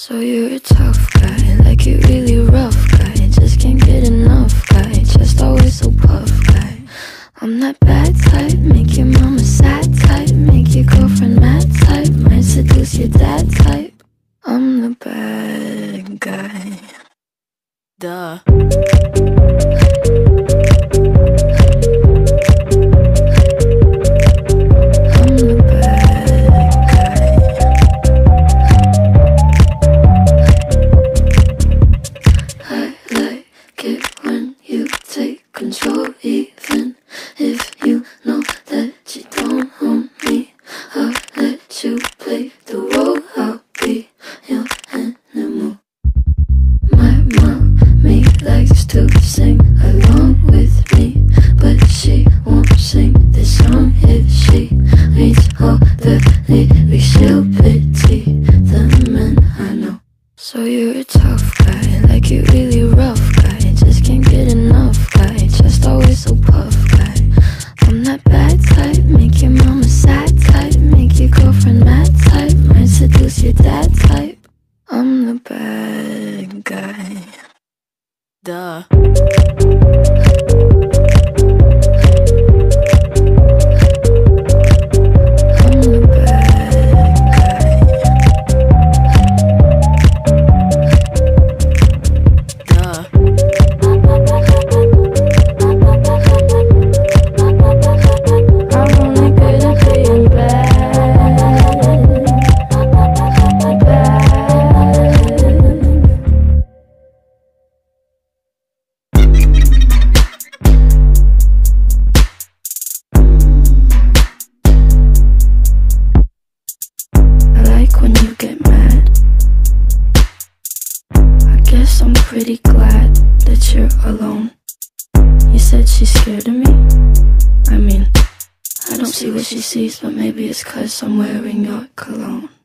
So you're a tough guy, like you really rough guy. Just can't get enough guy, just always so puff guy. I'm that bad type, make your mama sad type, make your girlfriend mad type, might seduce your dad type. I'm the bad guy. Duh. Control, even if you know that you don't own me. I'll let you play the role. I'll be your animal. My mommy likes to sing along with me, but she won't sing this song if she reads all the lyrics. She'll pity the men I know. So you're a tough guy, like you really rough guy. Just can't get enough guy, just always so puff guy. I'm that bad type, make your mama sad type, make your girlfriend mad type, might seduce your dad type. I'm the bad guy. Duh. I'm pretty glad that you're alone. You said she's scared of me? I mean, I don't see what she sees, but maybe it's 'cause I'm wearing your cologne.